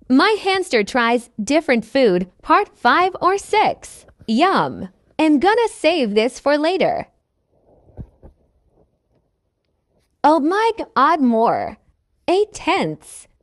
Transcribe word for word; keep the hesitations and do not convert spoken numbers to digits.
My hamster tries different food, part five or six. Yum! I'm gonna save this for later. Oh my god, more. Eight tenths.